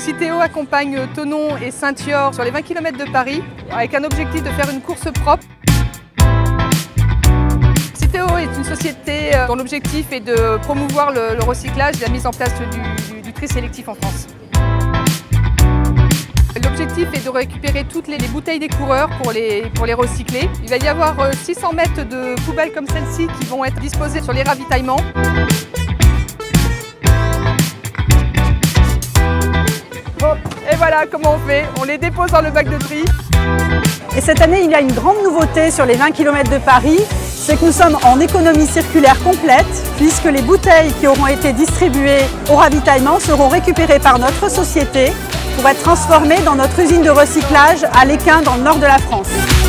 Citeo accompagne Thonon et Saint-Yor sur les 20 km de Paris avec un objectif de faire une course propre. Citeo est une société dont l'objectif est de promouvoir le recyclage et la mise en place du tri sélectif en France. L'objectif est de récupérer toutes les bouteilles des coureurs pour les recycler. Il va y avoir 600 mètres de poubelles comme celle-ci qui vont être disposées sur les ravitaillements. Bon, et voilà comment on fait, on les dépose dans le bac de tri. Et cette année, il y a une grande nouveauté sur les 20 km de Paris, c'est que nous sommes en économie circulaire complète, puisque les bouteilles qui auront été distribuées au ravitaillement seront récupérées par notre société pour être transformées dans notre usine de recyclage à Lesquin dans le nord de la France.